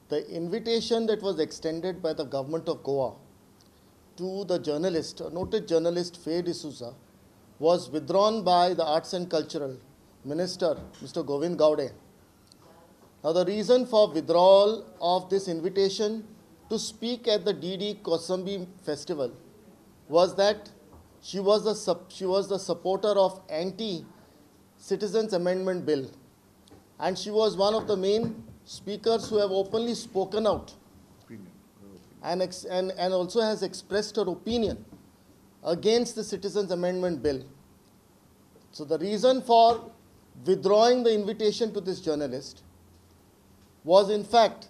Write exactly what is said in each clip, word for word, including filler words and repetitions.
the invitation that was extended by the government of Goa to the journalist, a noted journalist Faye D'Souza, was withdrawn by the Arts and Cultural Minister, Mister Govind Gowde. Now, the reason for withdrawal of this invitation to speak at the D D Kosambi festival was that she was the, she was the supporter of anti-Citizens Amendment Bill, and she was one of the main speakers who have openly spoken out and, ex and, and also has expressed her opinion against the Citizens Amendment Bill. So the reason for withdrawing the invitation to this journalist was in fact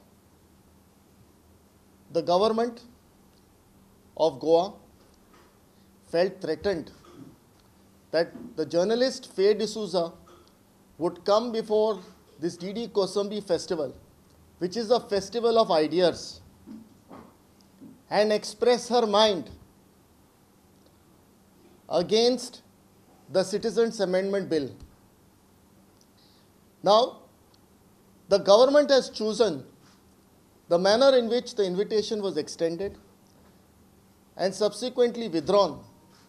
the government of Goa felt threatened that the journalist Faye D'Souza would come before this D D Kosambi festival, which is a festival of ideas, and express her mind against the Citizens Amendment Bill. Now, the government has chosen the manner in which the invitation was extended and subsequently withdrawn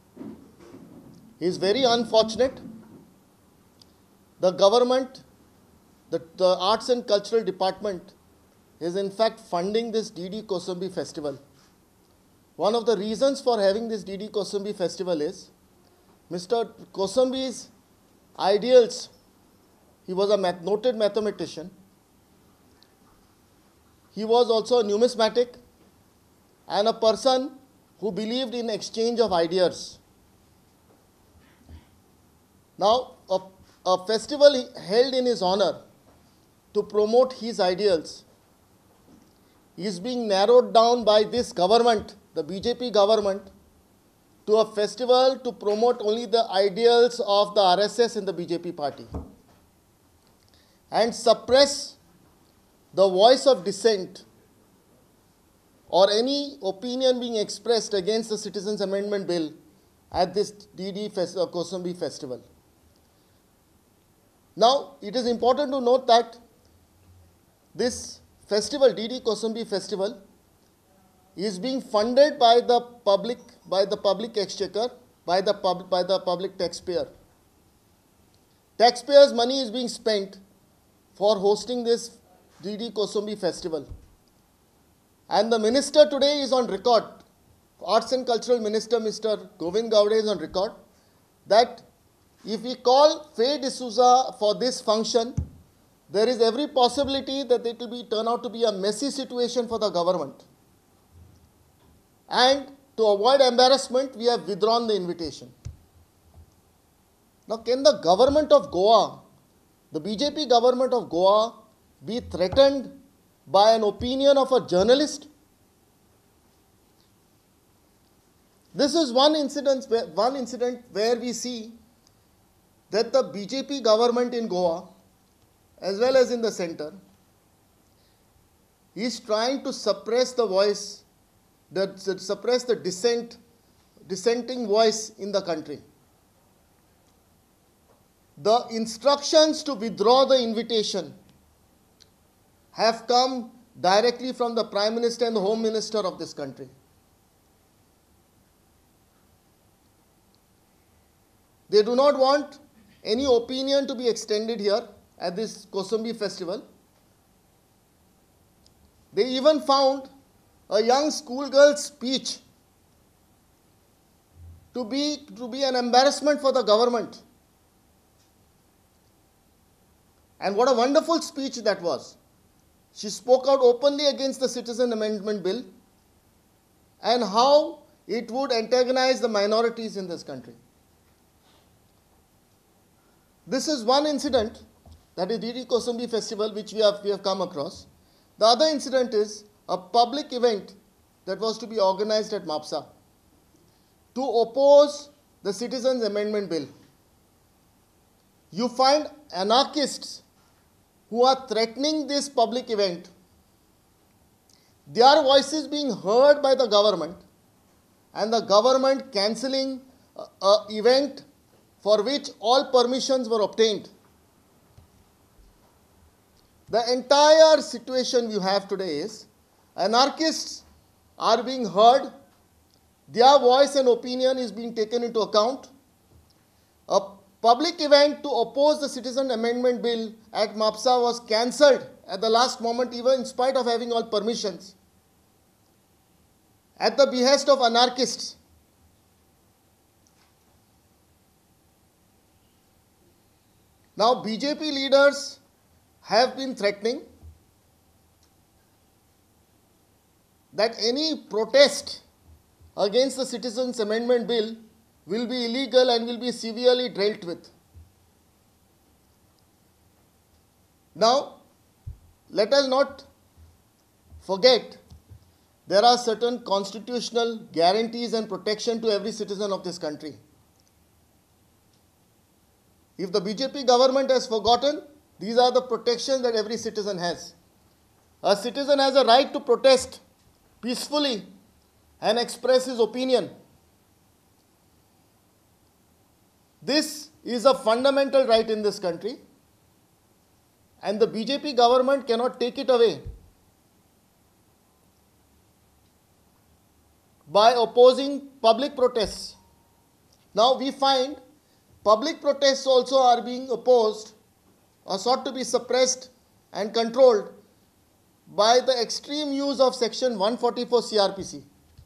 is very unfortunate. The government, the, the Arts and Cultural Department is in fact funding this D D Kosambi festival. One of the reasons for having this D D Kosambi festival is Mister Kosambi's ideals. He was a math, noted mathematician. He was also a numismatic and a person who believed in exchange of ideas. Now, a, a festival held in his honor to promote his ideals is being narrowed down by this government, the B J P government, to a festival to promote only the ideals of the R S S and the B J P party, and suppress the voice of dissent or any opinion being expressed against the Citizens Amendment Bill at this D D Fest uh, Kosambi festival. Now, it is important to note that this festival, D D Kosambi festival, is being funded by the public, by the public exchequer, by the pub, by the public taxpayer. Taxpayers' money is being spent for hosting this D D Kosambi festival. And the minister today is on record, Arts and Cultural Minister Mister Govind Gowde is on record, that if we call Faye D'Souza for this function, there is every possibility that it will be turn out to be a messy situation for the government. And to avoid embarrassment, we have withdrawn the invitation. Now, can the government of Goa, the B J P government of Goa, be threatened by an opinion of a journalist? This is one incident where, one incident where we see that the B J P government in Goa, as well as in the center, is trying to suppress the voice, the, suppress the dissent, dissenting voice in the country. The instructions to withdraw the invitation have come directly from the Prime Minister and the Home Minister of this country. They do not want any opinion to be extended here at this Kosambi festival. They even found a young schoolgirl's speech to be, to be an embarrassment for the government. And what a wonderful speech that was. She spoke out openly against the Citizen Amendment Bill and how it would antagonize the minorities in this country. This is one incident, that is D D Kosambi festival, which we have, we have come across. The other incident is a public event that was to be organized at MAPSA to oppose the Citizens Amendment Bill. You find anarchists who are threatening this public event, their voices being heard by the government, and the government cancelling an event for which all permissions were obtained. The entire situation we have today is anarchists are being heard, their voice and opinion is being taken into account. A public event to oppose the Citizen Amendment Bill at MAPSA was cancelled at the last moment, even in spite of having all permissions, at the behest of anarchists. Now, B J P leaders have been threatening that any protest against the Citizens Amendment Bill will be illegal and will be severely dealt with. Now, let us not forget there are certain constitutional guarantees and protection to every citizen of this country. If the B J P government has forgotten, these are the protections that every citizen has. A citizen has a right to protest peacefully and express his opinion. This is a fundamental right in this country, and the B J P government cannot take it away by opposing public protests. Now we find public protests also are being opposed or sought to be suppressed and controlled by the extreme use of section one forty-four C R P C.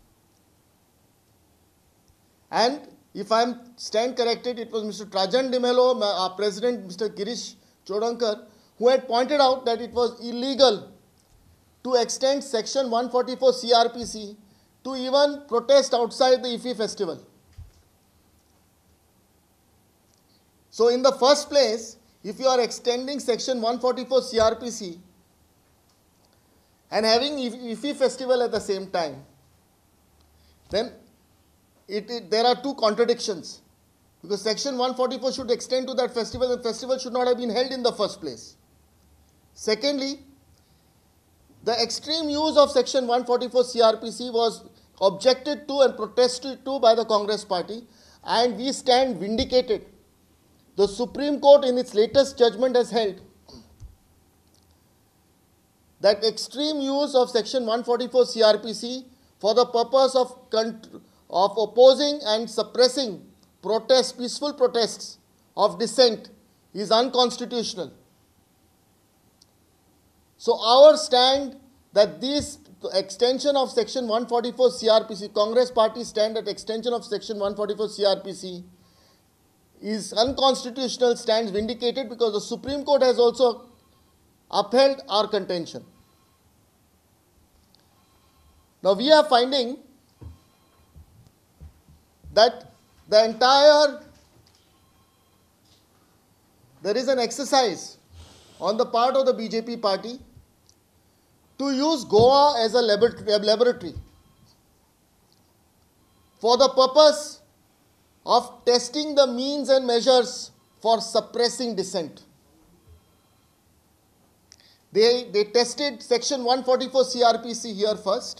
And if I am stand corrected, it was Mister Trajan de Mello, our president, Mister Girish Chodankar, who had pointed out that it was illegal to extend section one forty-four C R P C to even protest outside the IFFI festival. So in the first place, if you are extending section one forty-four C R P C and having IFFI festival at the same time, then it, it, there are two contradictions, because section one forty-four should extend to that festival, and festival should not have been held in the first place. Secondly, the extreme use of section one forty-four C R P C was objected to and protested to by the Congress party, and we stand vindicated. The Supreme Court in its latest judgment has held that extreme use of section one forty-four C R P C for the purpose of, of opposing and suppressing protests, peaceful protests of dissent is unconstitutional. So our stand that this extension of section one forty-four C R P C, Congress party stand that extension of section one forty-four C R P C is unconstitutional, stands vindicated, because the Supreme Court has also upheld our contention. Now we are finding that the entire, there is an exercise on the part of the B J P party to use Goa as a laboratory for the purpose of testing the means and measures for suppressing dissent. They, they tested section one forty-four C R P C here first.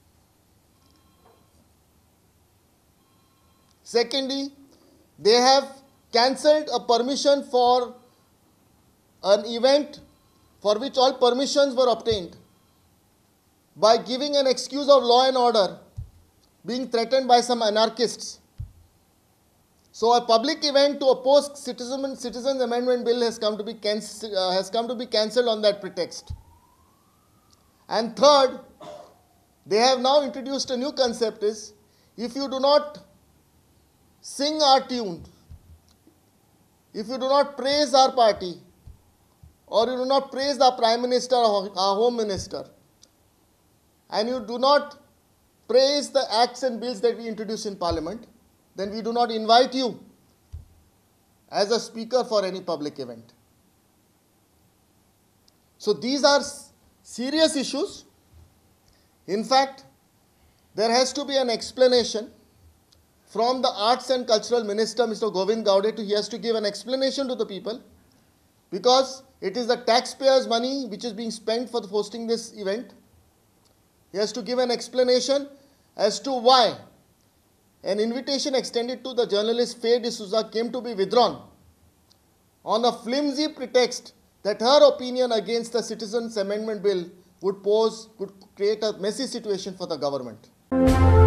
Secondly, they have cancelled a permission for an event for which all permissions were obtained by giving an excuse of law and order being threatened by some anarchists. So a public event to oppose Citizen, Citizens Amendment Bill has come to be cancelled, uh, has come to be cancelled on that pretext. And third, they have now introduced a new concept is, if you do not sing our tune, if you do not praise our party, or you do not praise the Prime Minister or our Home Minister, and you do not praise the acts and bills that we introduce in Parliament, then we do not invite you as a speaker for any public event. So these are serious issues. In fact, there has to be an explanation from the Arts and Cultural Minister, Mister Govind Gaude. He has to give an explanation to the people, because it is the taxpayers' money which is being spent for hosting this event. He has to give an explanation as to why an invitation extended to the journalist Faye D'Souza came to be withdrawn on a flimsy pretext that her opinion against the Citizens Amendment Bill would pose, would create a messy situation for the government.